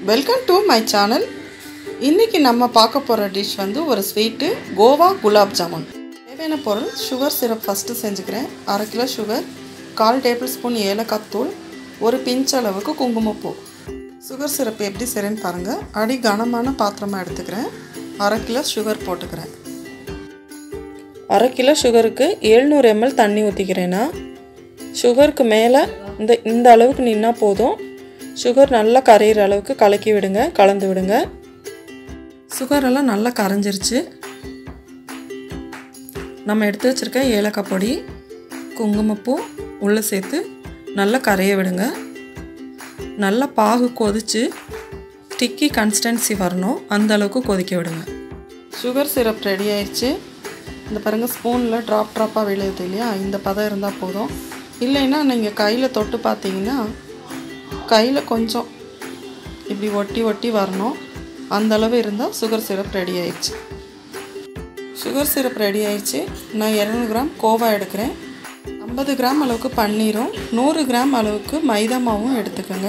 Welcome to my channel. இன்றைக்கி நம்ம பார்க்க போகிற டிஷ் வந்து ஒரு ஸ்வீட்டு கோவா குலாப் ஜாமுன். தேவையான பொருள் சுகர் சிரப் ஃபஸ்ட்டு செஞ்சுக்கிறேன். 1/2 கிலோ சுகர், 1/4 டேபிள் ஸ்பூன் ஏலக்காய் தூள், ஒரு பிஞ்ச் அளவுக்கு குங்குமப்பூ. சுகர் சிரப் எப்படி செய்கிறேன்னு பாருங்கள். அடி கனமான பாத்திரமாக எடுத்துக்கிறேன். 1/2 கிலோ சுகர் போட்டுக்கிறேன். 1/2 கிலோ சுகருக்கு 700 ml தண்ணி ஊற்றிக்கிறேன்னா, சுகருக்கு மேலே இந்த அளவுக்கு நின்னா போதும். சுகர் நல்லா கரையிற அளவுக்கு கலக்கி விடுங்க, கலந்து விடுங்க. சுகரெல்லாம் நல்லா கரைஞ்சிருச்சு. நம்ம எடுத்து வச்சுருக்க ஏலக்காய் பொடி, குங்குமப்பூ உள்ளே சேர்த்து நல்லா கரைய விடுங்க. நல்லா பாகு கொதித்து ஸ்டிக்கி கன்சிஸ்டன்சி வரணும், அந்த அளவுக்கு கொதிக்க விடுங்க. சுகர் சிரப் ரெடி ஆயிடுச்சு. இந்த பாருங்கள், ஸ்பூனில் ட்ராப்பாக விழுது இல்லையா, இந்த பதம் இருந்தால் போதும். இல்லைன்னா நீங்கள் கையில் தொட்டு பார்த்தீங்கன்னா கையில் கொஞ்சம் இப்படி ஒட்டி வரணும். அந்தளவு இருந்தால் சுகர் சிரப் ரெடி ஆயிடுச்சு. சுகர் சிரப் ரெடி ஆயிடுச்சு. நான் 200 கிராம் கோவா எடுக்கிறேன். 50 கிராம் அளவுக்கு பன்னீரும் 100 கிராம் அளவுக்கு மைதா மாவும் எடுத்துக்கோங்க.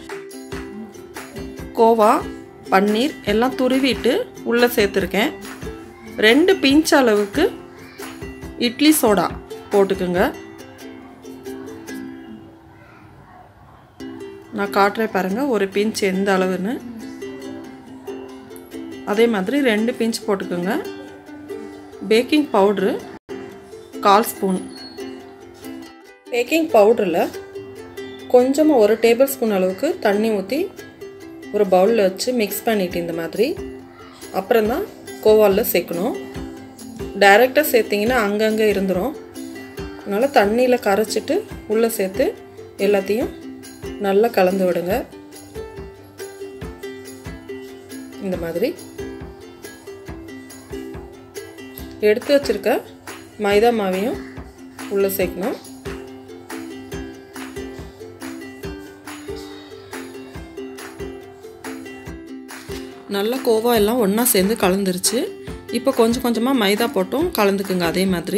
கோவா, பன்னீர் எல்லாம் துருவிட்டு உள்ளே சேர்த்துருக்கேன். 2 பிஞ்ச் அளவுக்கு இட்லி சோடா போட்டுக்குங்க. நான் காட்டுறேன் பாருங்கள், ஒரு பிஞ்ச் எந்த அளவுன்னு. அதே மாதிரி 2 பிஞ்ச் போட்டுக்கோங்க. Baking powder 1/4 spoon. பேக்கிங் பவுடரில் கொஞ்சமாக 1 டேபிள் ஸ்பூன் அளவுக்கு தண்ணி ஊற்றி ஒரு பவுலில் வச்சு மிக்ஸ் பண்ணிவிட்டு இந்த மாதிரி அப்புறம்தான் கோவாவில் சேர்க்கணும். டைரெக்டாக சேர்த்திங்கன்னா அங்கங்கே இருந்துடும். அதனால் தண்ணியில் கரைச்சிட்டு உள்ளே சேர்த்து எல்லாத்தையும் நல்லா கலந்து விடுங்க. இந்த மாதிரி எடுத்து வச்சிருக்க மைதா மாவையும் உள்ள சேர்க்கணும். நல்லா கோவா எல்லாம் ஒன்றா சேர்ந்து கலந்துருச்சு. இப்போ கொஞ்சம் கொஞ்சமாக மைதா போட்டும் கலந்துக்குங்க. அதே மாதிரி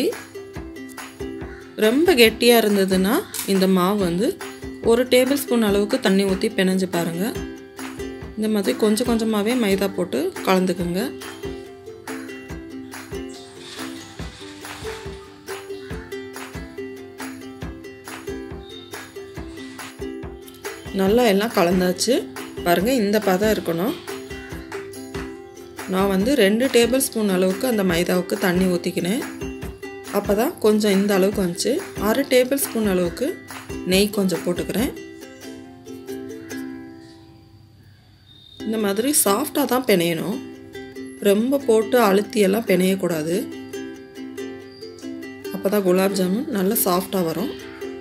ரொம்ப கெட்டியாக இருந்ததுன்னா இந்த மாவு வந்து 1 டேபிள் ஸ்பூன் அளவுக்கு தண்ணி ஊற்றி பிணைஞ்சு பாருங்கள். இந்த மாதிரி கொஞ்சம் கொஞ்சமாகவே மைதா போட்டு கலந்துக்குங்க. நல்லா எல்லாம் கலந்தாச்சு பாருங்கள். இந்த பதம் இருக்கணும். நான் வந்து 2 டேபிள் ஸ்பூன் அளவுக்கு அந்த மைதாவுக்கு தண்ணி ஊற்றிக்கினேன். அப்போ தான் கொஞ்சம் இந்த அளவுக்கு வந்துச்சு. 1/2 டேபிள் ஸ்பூன் அளவுக்கு நெய் கொஞ்சம் போட்டுக்கிறேன். இந்த மாதிரி சாஃப்டாக தான் பிணையணும். ரொம்ப போட்டு அழுத்தியெல்லாம் பிணையக்கூடாது. அப்போ தான் குலாப் ஜாமுன் நல்லா சாஃப்டாக வரும்.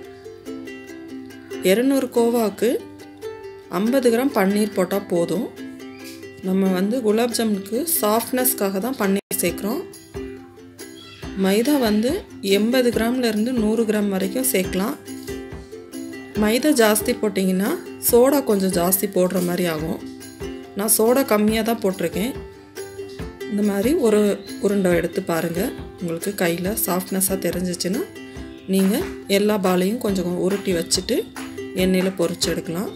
200 கோவாவுக்கு 50 கிராம் பன்னீர் போட்டால் போதும். நம்ம வந்து குலாப் ஜாமுனுக்கு சாஃப்ட்னஸ்க்காக தான் பன்னீர் சேர்க்குறோம். மைதா வந்து 80 கிராம்லேருந்து 100 கிராம் வரைக்கும் சேர்க்கலாம். மைதா ஜாஸ்தி போட்டிங்கன்னா சோடா கொஞ்சம் ஜாஸ்தி போடுற மாதிரி ஆகும். நான் சோடா கம்மியாக தான் போட்டிருக்கேன். இந்த மாதிரி ஒரு உருண்டை எடுத்து பாருங்கள். உங்களுக்கு கையில் சாஃப்ட்னஸாக தெரிஞ்சிச்சுன்னா நீங்கள் எல்லா பாலையும் கொஞ்சம் உருட்டி வச்சுட்டு எண்ணெயில் பொரிச்சு எடுக்கலாம்.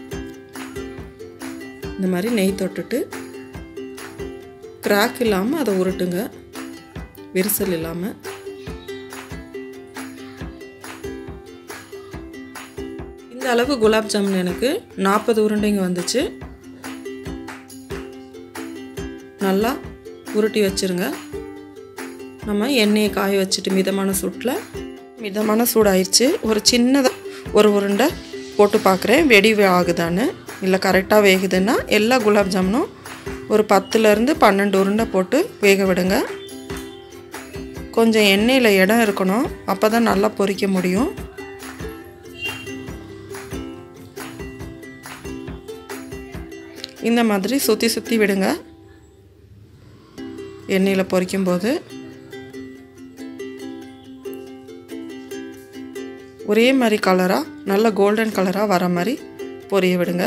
இந்த மாதிரி நெய் தொட்டுட்டு கிராக் இல்லாமல் அதை உருட்டுங்க, விரிசல் இல்லாமல். இந்த அளவு குலாப் ஜாமுன் எனக்கு 40 உருண்டைங்க வந்துச்சு. நல்லா உருட்டி வச்சுருங்க. நம்ம எண்ணெயை காய வச்சுட்டு மிதமான சூடாயிடுச்சு. ஒரு சின்னதாக ஒரு உருண்டை போட்டு பார்க்குறேன் வெடி ஆகுதான்னு. இல்லை கரெக்டாக வேகுதுன்னா எல்லா குலாப் ஜாமுனும் ஒரு 10லேருந்து 12 உருண்டை போட்டு வேக விடுங்க. கொஞ்சம் எண்ணெயில் இடம் இருக்கணும், அப்போ தான் நல்லா பொரிக்க முடியும். இந்த மாதிரி சுற்றி விடுங்க எண்ணெயில் பொரிக்கும்போது. ஒரே மாதிரி கலராக நல்ல கோல்டன் கலராக வர மாதிரி பொரிய விடுங்க.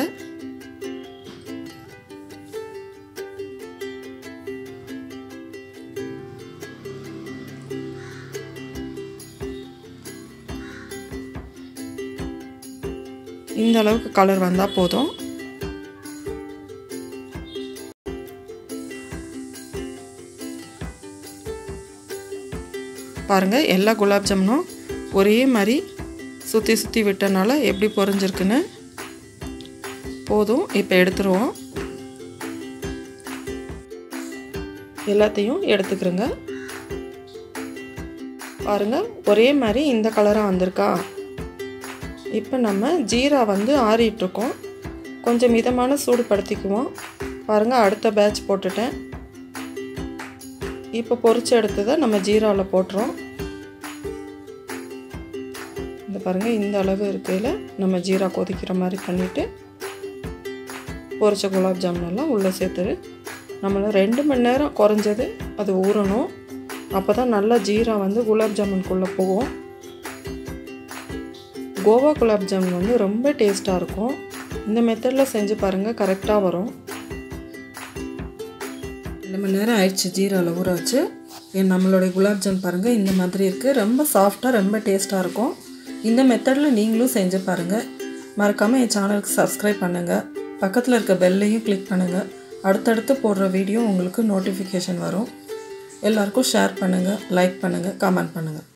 இந்த அளவுக்கு கலர் வந்தால் போதும். பாருங்கள் எல்லா குலாப் ஜாமுனும் ஒரே மாதிரி சுற்றி சுற்றி விட்டனால எப்படி பொரிஞ்சிருக்குன்னு. போதும், இப்போ எடுத்துருவோம். எல்லாத்தையும் எடுத்துக்கிறோங்க. பாருங்கள் ஒரே மாதிரி இந்த கலராக வந்திருக்கா. இப்போ நம்ம ஜீரா வந்து ஆறிட்டுருக்கோம். கொஞ்சம் மிதமான சூடுபடுத்திக்குவோம். பாருங்கள் அடுத்த பேட்ச் போட்டுட்டேன். இப்போ பொரிச்சு எடுத்ததை நம்ம ஜீராவில் போட்டுறோம். இந்த பாருங்கள் இந்த அளவு இருக்கையில் நம்ம ஜீரா கொதிக்கிற மாதிரி பண்ணிவிட்டு பொரிச்ச குலாப் ஜாமுன் எல்லாம் உள்ளே சேர்த்துரு. நம்மளை 2 மணி நேரம் குறைஞ்சது அது ஊறணும். அப்போ தான் நல்லா ஜீரா வந்து குலாப் ஜாமுனுக்குள்ளே போகும். கோவா குலாப் ஜாமுன் வந்து ரொம்ப டேஸ்ட்டாக இருக்கும். இந்த மெத்தடில் செஞ்சு பாருங்கள், கரெக்டாக வரும். 2 மணி நேரம் ஆயிடுச்சு ஜீராவில் ஊற வச்சு. நம்மளுடைய குலாப் ஜாமுன் பாருங்கள் இந்த மாதிரி இருக்குது. ரொம்ப சாஃப்டாக ரொம்ப டேஸ்ட்டாக இருக்கும். இந்த மெத்தடில் நீங்களும் செஞ்சு பாருங்கள். மறக்காமல் என் சேனலுக்கு சப்ஸ்கிரைப் பண்ணுங்கள். பக்கத்தில் இருக்க பெல்லையும் கிளிக் பண்ணுங்கள். அடுத்தடுத்து போடுற வீடியோ உங்களுக்கு நோட்டிஃபிகேஷன் வரும். எல்லாருக்கும் ஷேர் பண்ணுங்கள், லைக் பண்ணுங்கள், கமெண்ட் பண்ணுங்கள்.